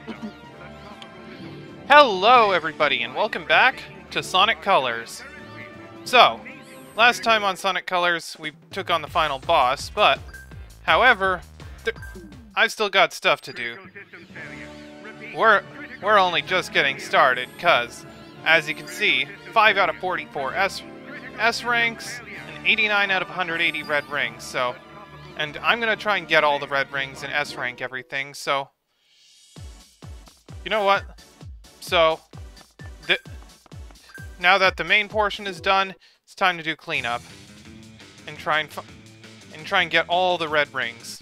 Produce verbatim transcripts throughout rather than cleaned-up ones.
Hello everybody and welcome back to Sonic Colors. So, last time on Sonic Colors we took on the final boss, but, however, I've still got stuff to do. We're, we're only just getting started, cause, as you can see, five out of forty-four S, S ranks, and eighty-nine out of one hundred eighty red rings, so... And I'm gonna try and get all the red rings and S rank everything, so... You know what? So, th now that the main portion is done, it's time to do cleanup. And try and, f and try and get all the red rings.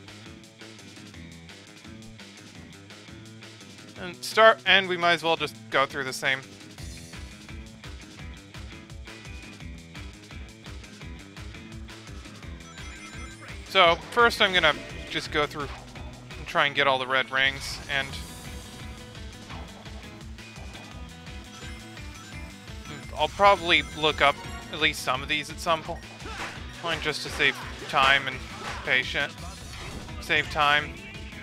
And start, and we might as well just go through the same. So, first I'm gonna just go through and try and get all the red rings, and... I'll probably look up at least some of these at some point, just to save time and patience. Save time.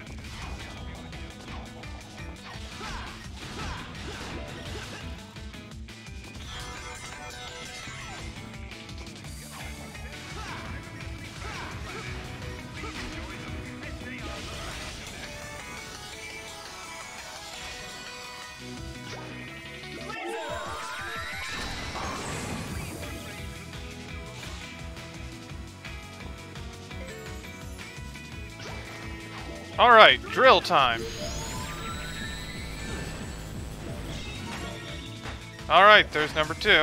Alright, drill time. Alright, there's number two.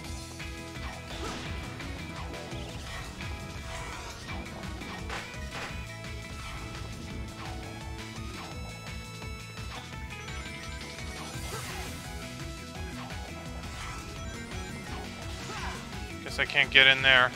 Guess I can't get in there.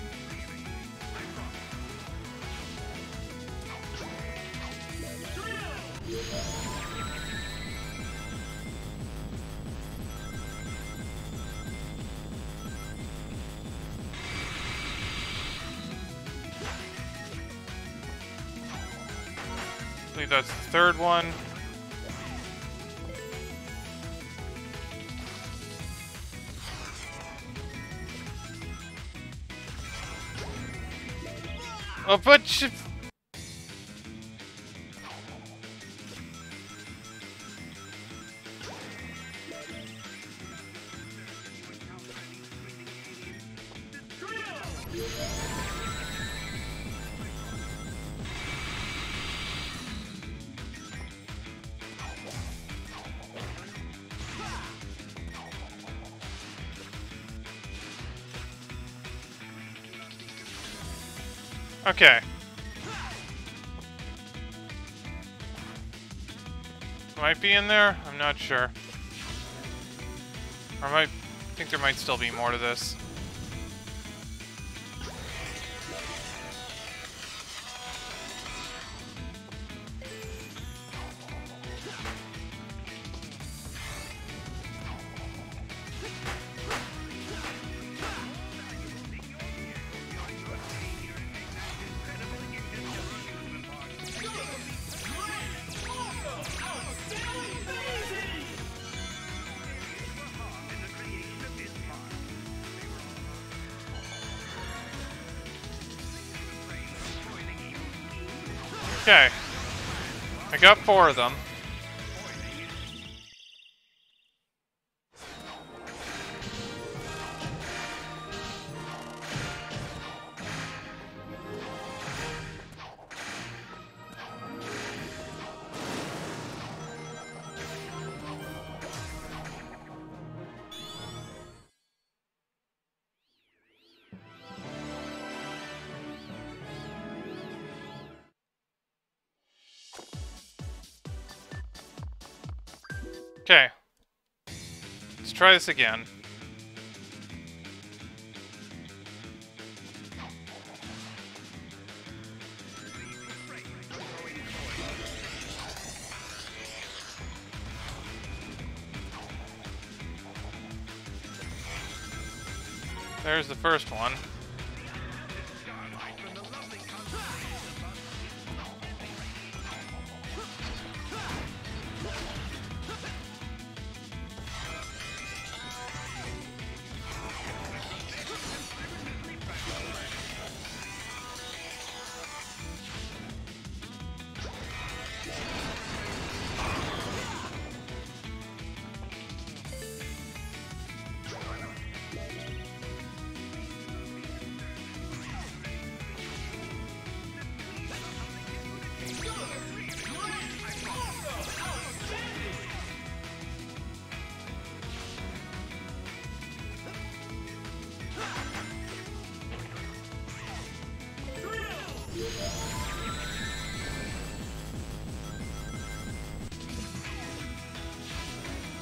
I believe that's the third one. Oh, but sh Okay. Might be in there? I'm not sure. Or might I think there might still be more to this. Okay. I got four of them. Okay. Let's try this again. There's the first one.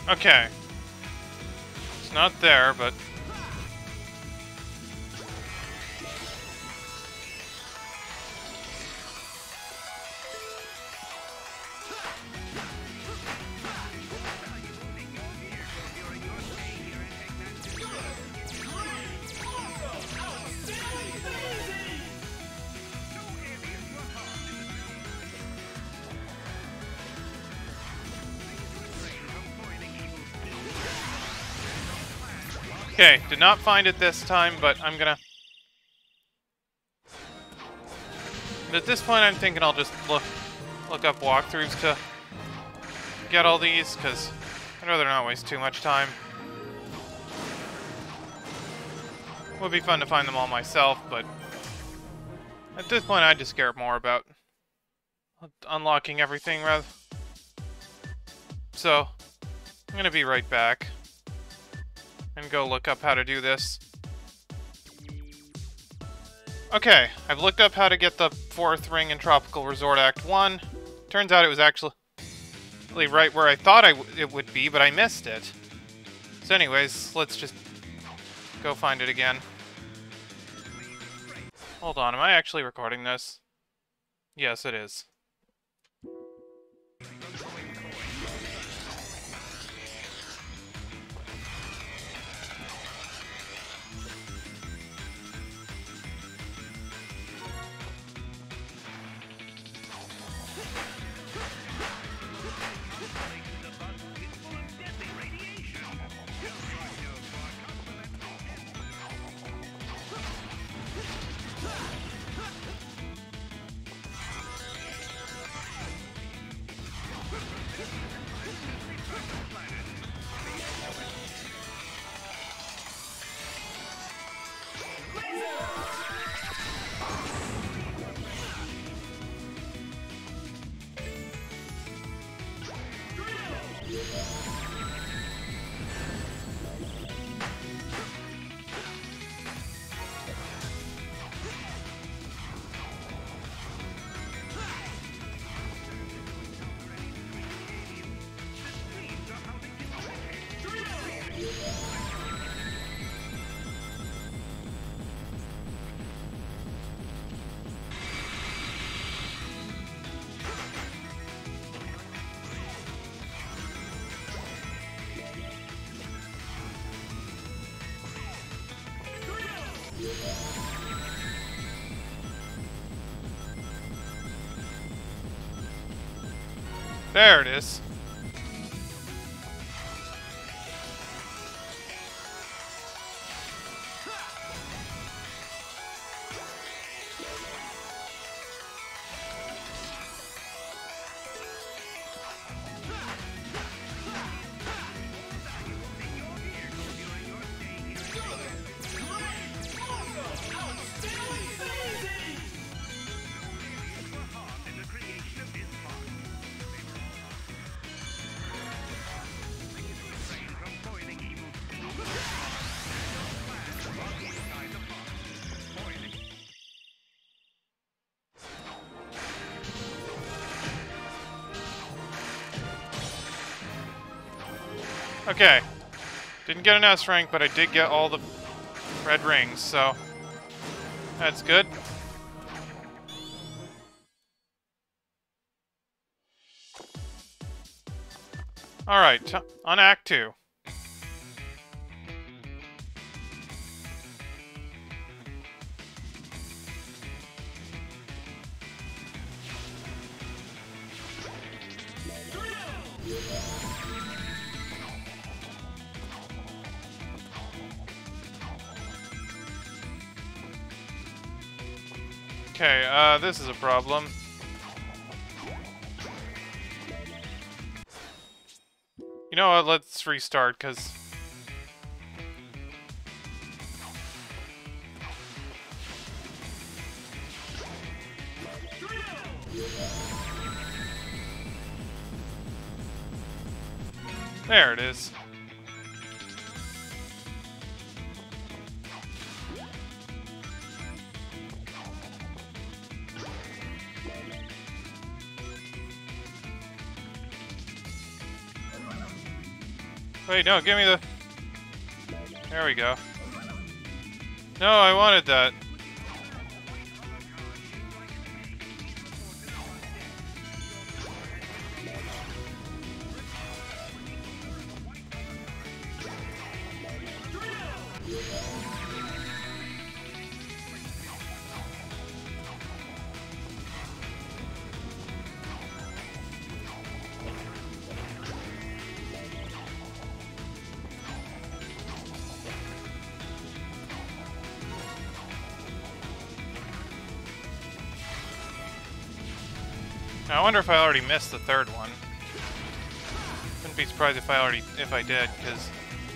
Okay. It's not there, but... Okay, did not find it this time, but I'm gonna... At this point, I'm thinking I'll just look look up walkthroughs to get all these, because I'd rather not waste too much time. Would be fun to find them all myself, but at this point, I just care more about unlocking everything, rather. So, I'm gonna be right back and go look up how to do this. Okay, I've looked up how to get the fourth ring in Tropical Resort Act one. Turns out it was actually right where I thought I w it would be, but I missed it. So anyways, let's just go find it again. Hold on, am I actually recording this? Yes, it is. There it is. Okay. Didn't get an S rank, but I did get all the red rings, so that's good. Alright, on Act two. Okay, uh, this is a problem. You know what, let's restart, because... There it is. Wait, no, give me the... There we go. No, I wanted that. I wonder if I already missed the third one. Wouldn't be surprised if I already if I did, because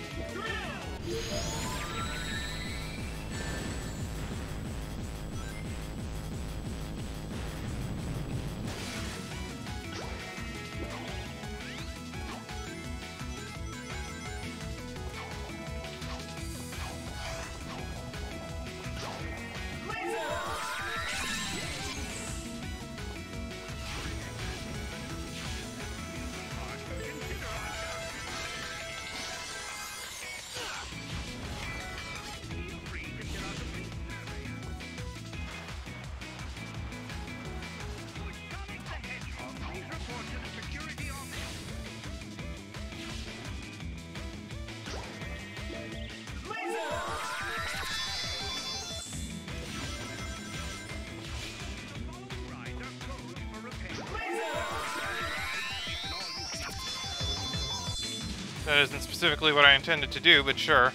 that isn't specifically what I intended to do, but sure.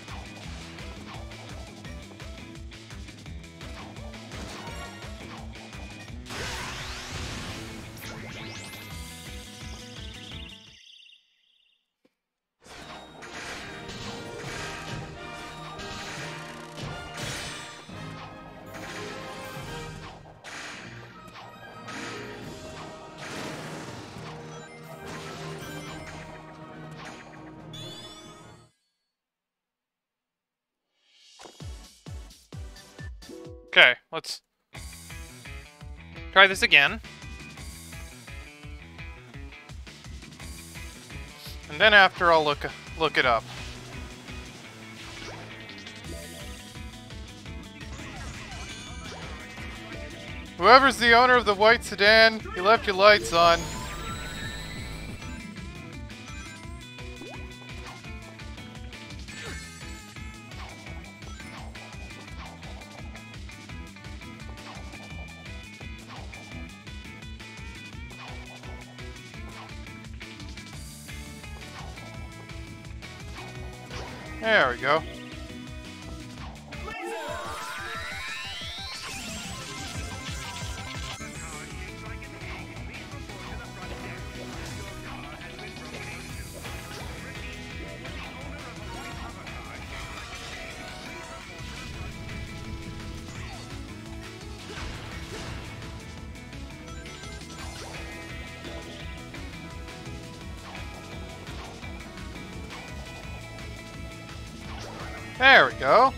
Okay, let's try this again. And then after I'll look look it up. Whoever's the owner of the white sedan, you left your lights on. There we go. There we go.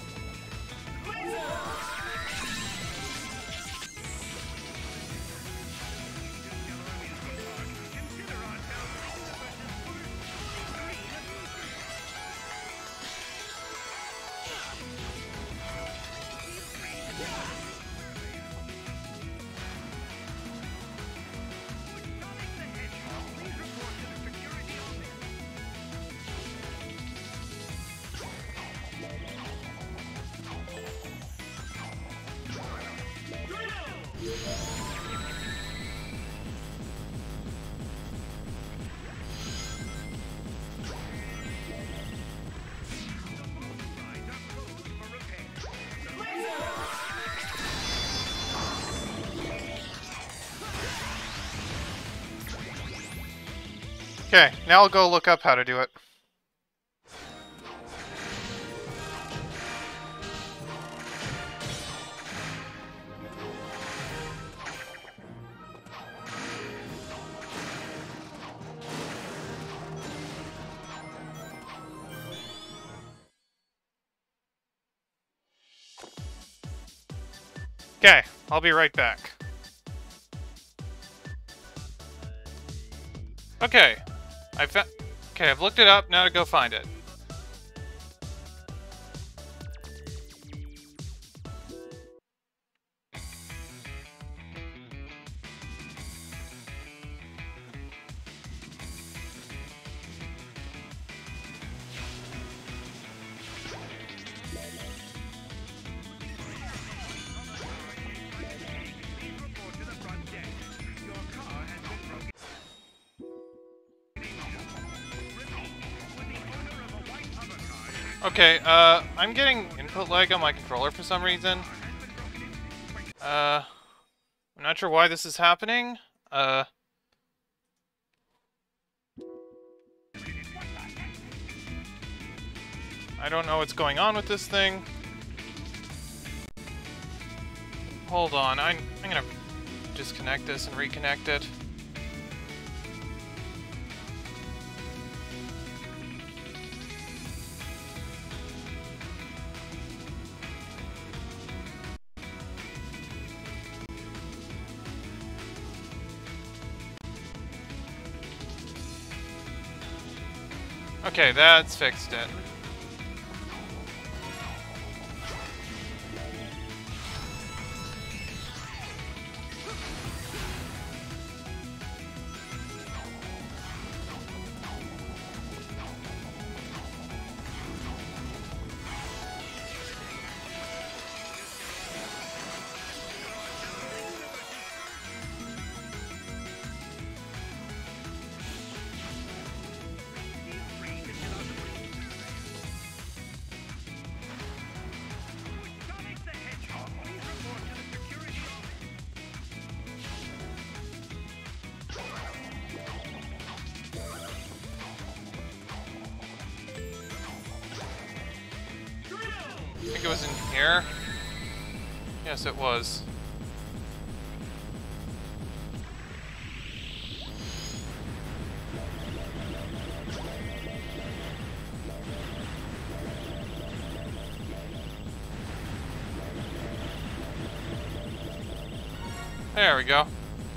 Okay, now I'll go look up how to do it. Okay, I'll be right back. Okay, I found Okay, I've looked it up, now to go find it. Okay, uh, I'm getting input lag on my controller for some reason. Uh, I'm not sure why this is happening. Uh... I don't know what's going on with this thing. Hold on, I'm, I'm gonna disconnect this and reconnect it. Okay, that's fixed it. I think it was in here. Yes, it was. There we go.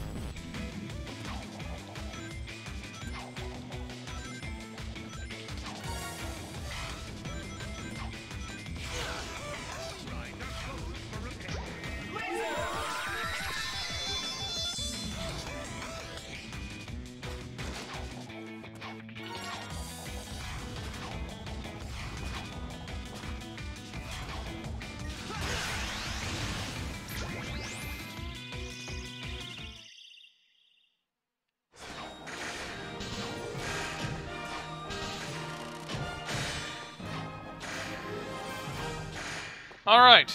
All right.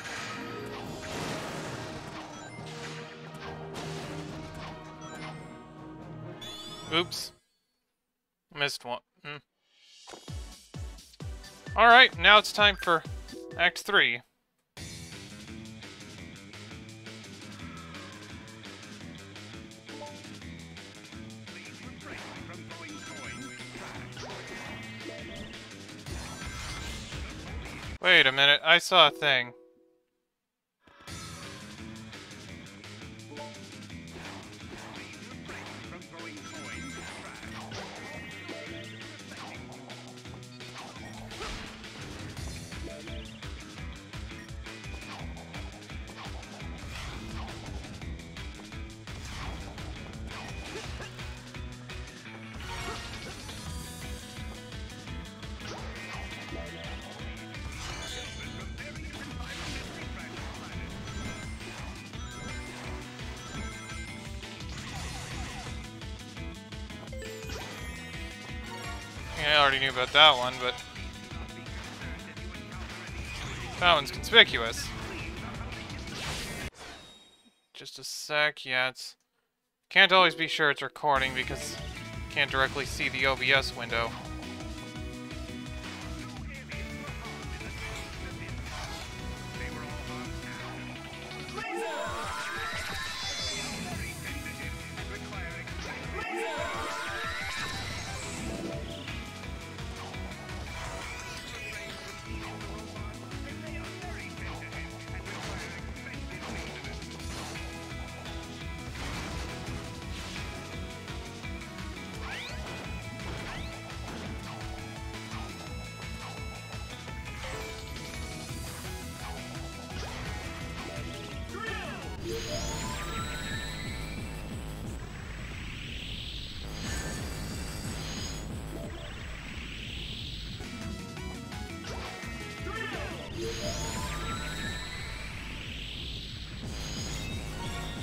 Oops. Missed one. Hmm. All right, now it's time for Act three. Wait a minute, I saw a thing. I already knew about that one, but that one's conspicuous. Just a sec, yeah, it's... Can't always be sure it's recording because you can't directly see the O B S window.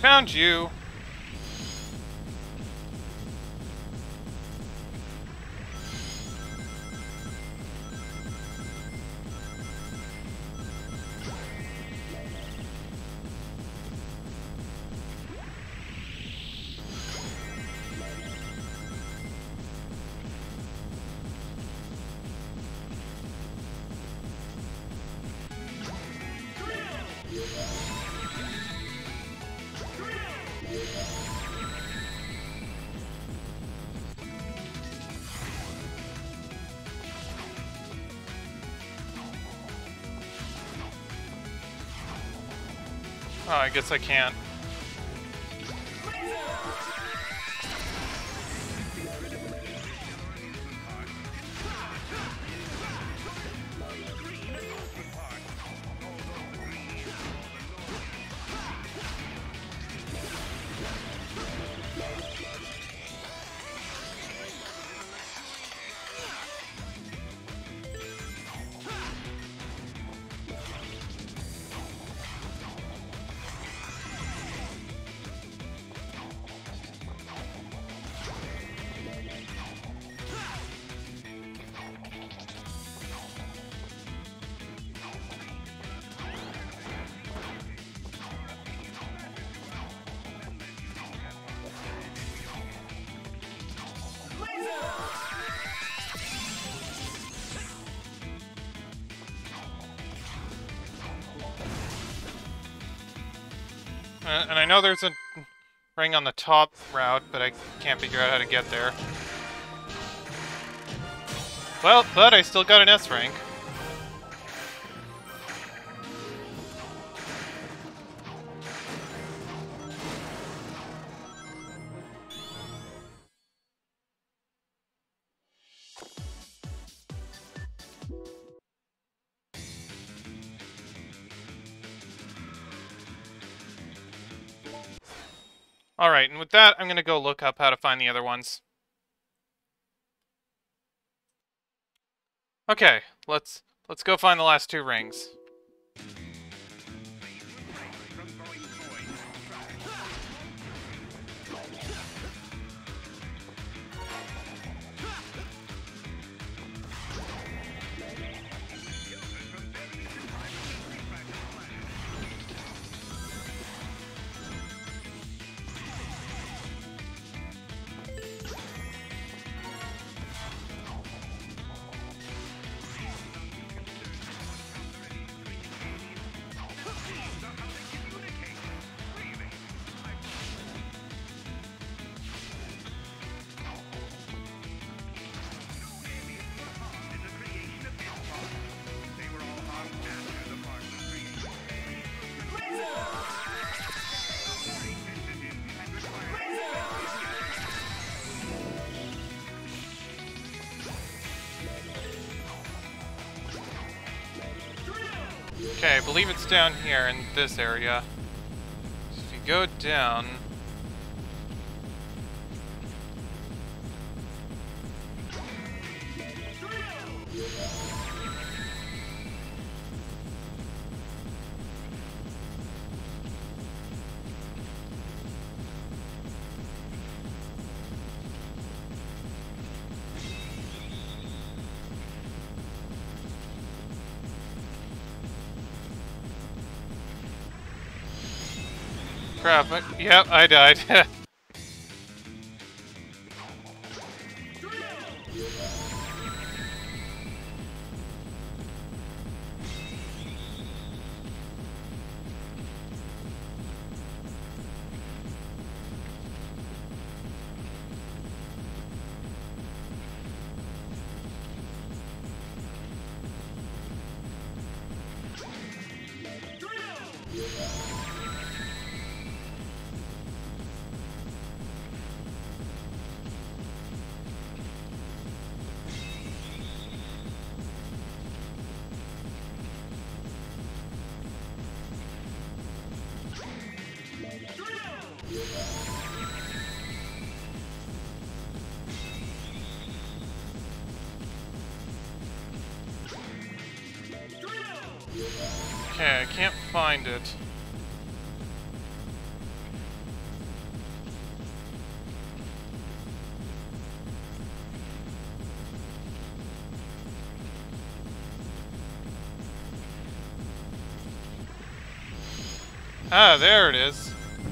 Found you. Oh, I guess I can't. Uh, and I know there's a ring on the top route, but I can't figure out how to get there. Well, but I still got an S rank. Alright, and with that, I'm gonna go look up how to find the other ones. Okay, let's let's go find the last two rings. Okay, I believe it's down here in this area. So if you go down... Crap, I, yep, I died. Okay, I can't find it. Ah, there it is.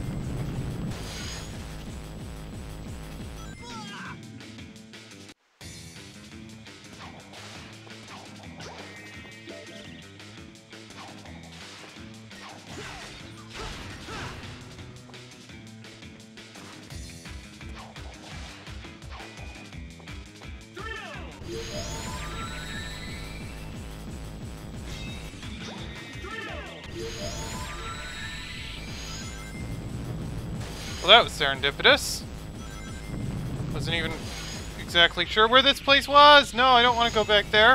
Well, that was serendipitous. Wasn't even exactly sure where this place was. No, I don't want to go back there.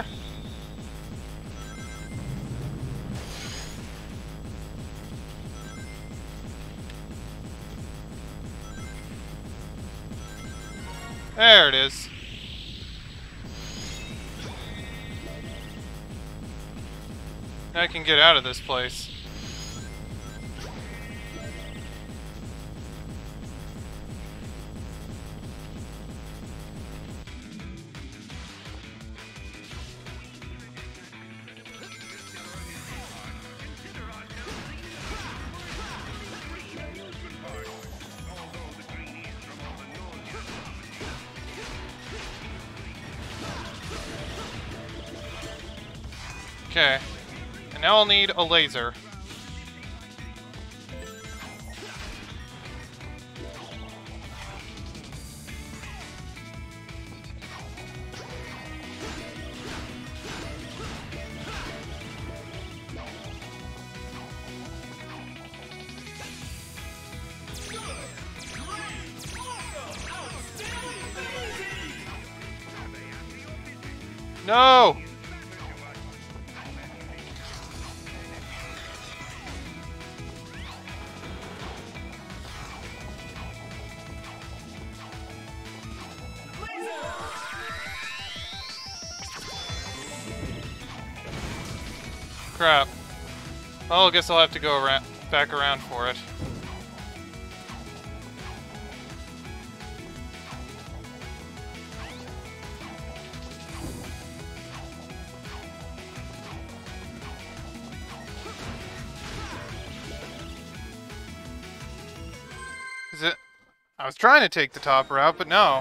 There it is. Now I can get out of this place. Okay. And now I'll need a laser. No! Crap. Well, I guess I'll have to go around, back around for it. Is it? I was trying to take the top route, but no.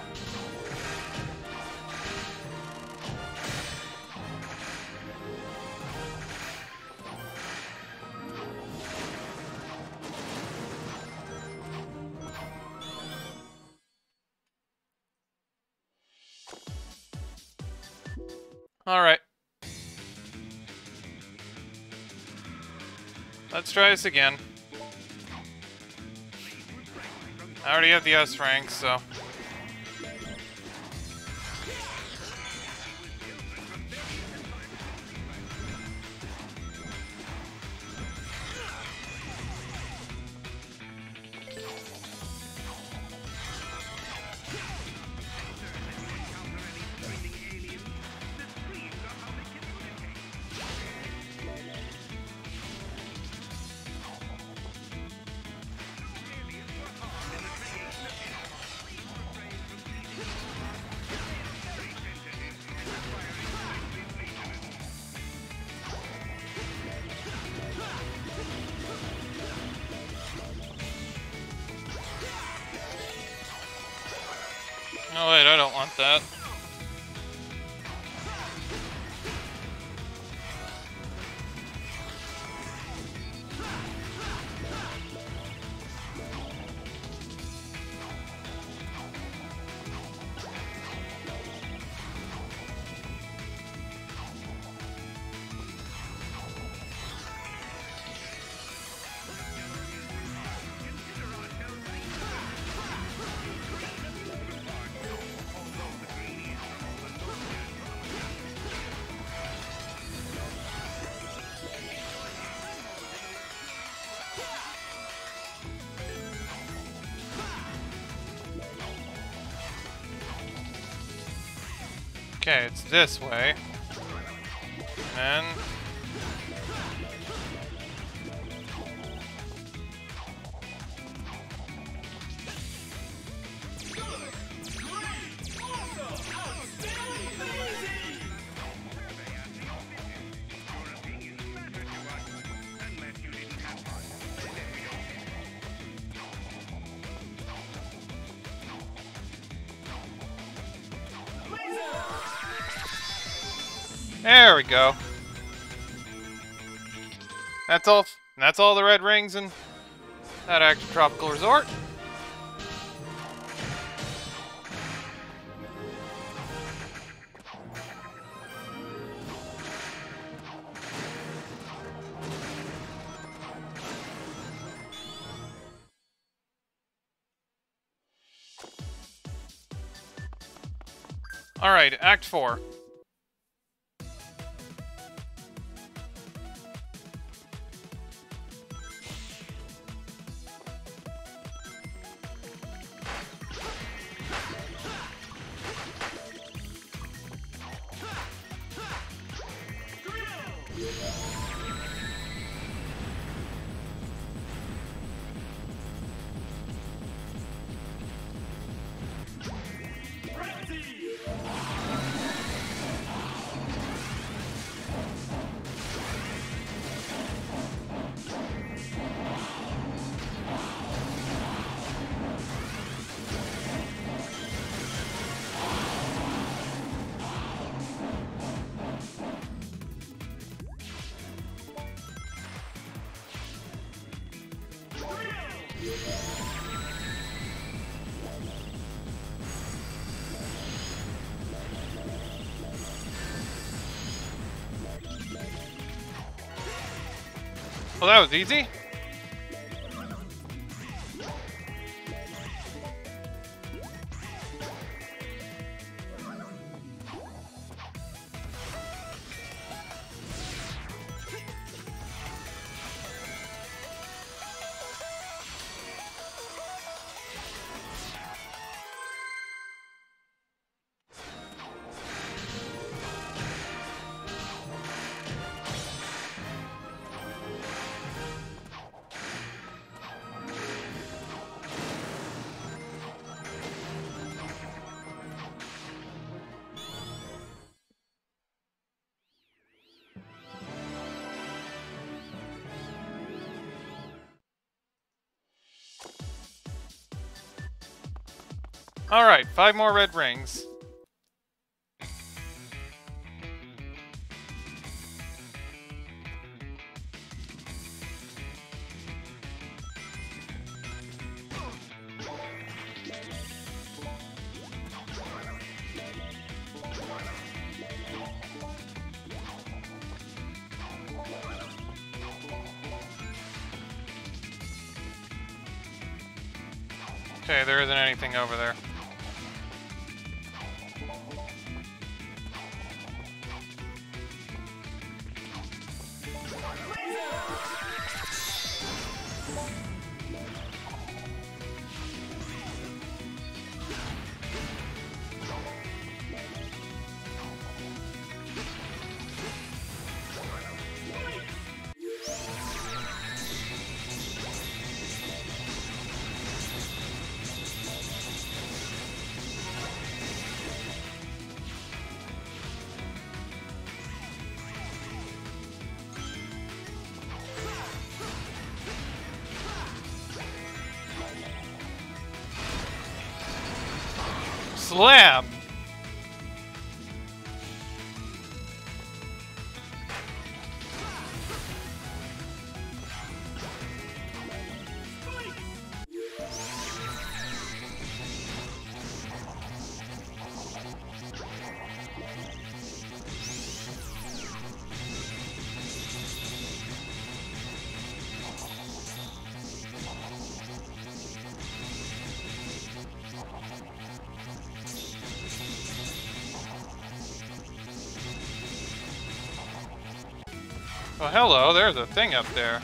Alright. Let's try this again. I already have the S rank, so... Oh wait, I don't want that. Okay, it's this way. And... There we go. That's all. That's all the red rings in that active tropical resort. All right, Act Four. Well, that was easy. Alright, five more red rings. Okay, there isn't anything over there. Slam! Oh, hello, there's a thing up there.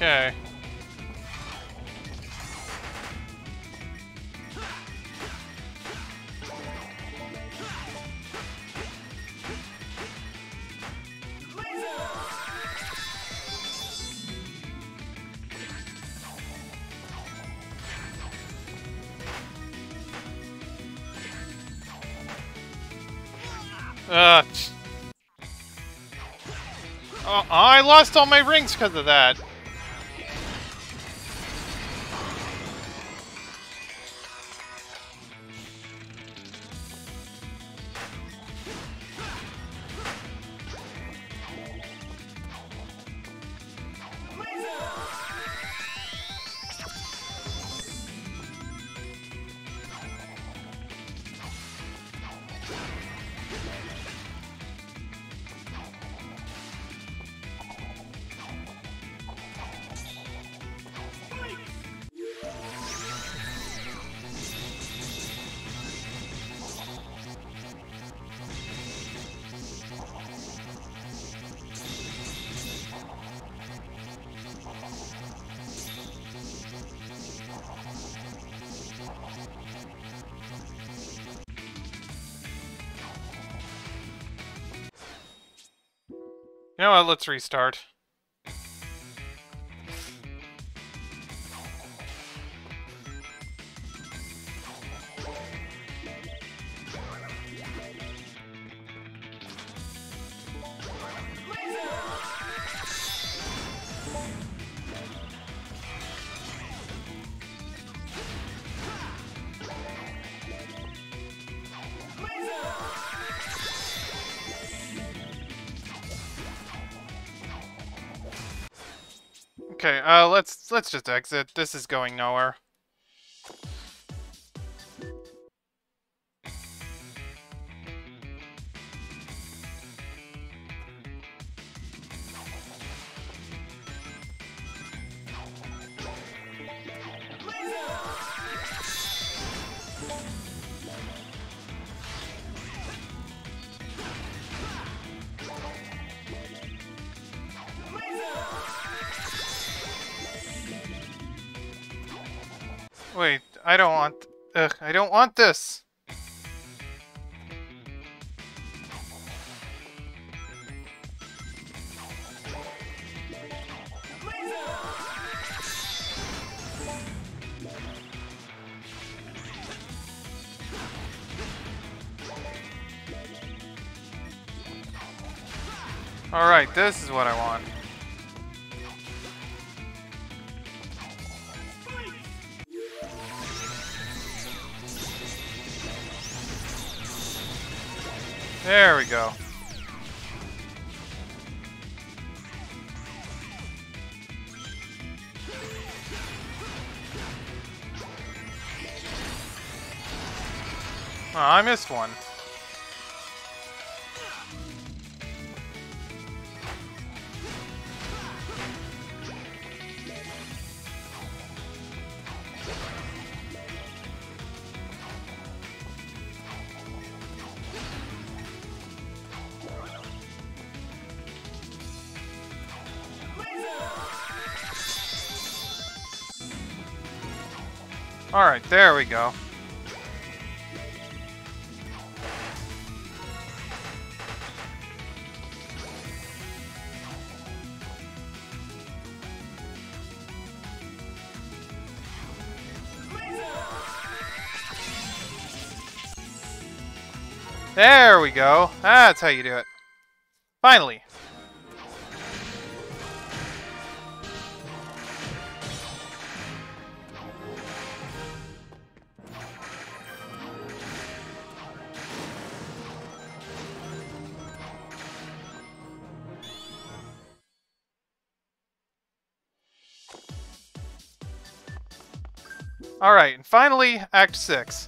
Okay. Uh, oh, I lost all my rings because of that. You know what, let's restart. Okay, uh, let's let's just exit. This is going nowhere. Wait, I don't want... Ugh, I don't want this! Alright, this is what I want. There we go. Oh, I missed one. Alright, there we go. There we go. That's how you do it. Finally. Alright, and finally, Act six.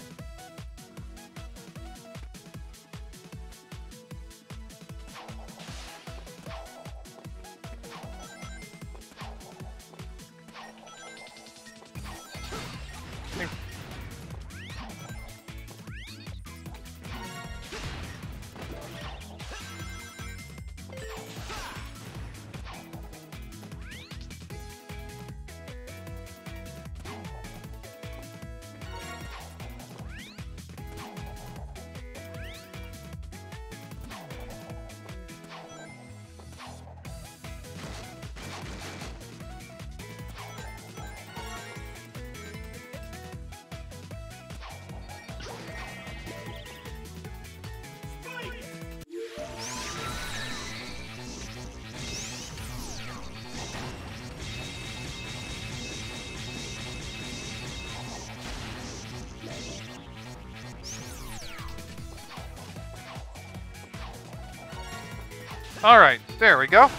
Alright, there we go.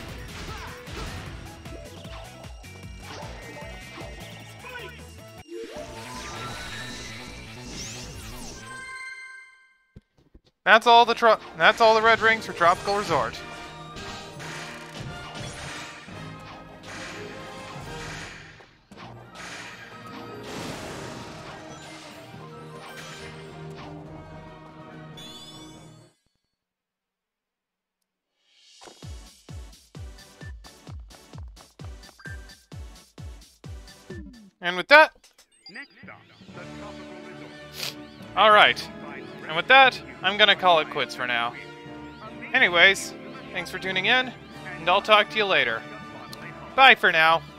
That's all the tro- that's all the red rings for Tropical Resort. And with that, alright, and with that, I'm gonna call it quits for now. Anyways, thanks for tuning in, and I'll talk to you later. Bye for now.